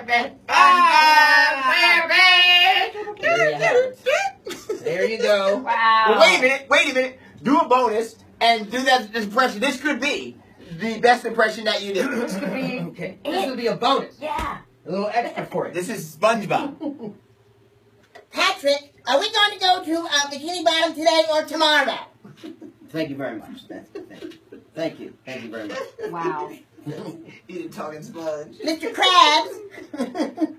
There you go. Wow. Well, wait a minute. Do a bonus and do that impression. This could be the best impression that you do. This could be. Okay. This would be a bonus. Yeah. A little extra for you. This is SpongeBob. Patrick, are we going to go to Bikini Bottom today or tomorrow? Thank you very much. Thank you. Thank you very much. Wow. Eat a talking sponge. Mr. Krabs.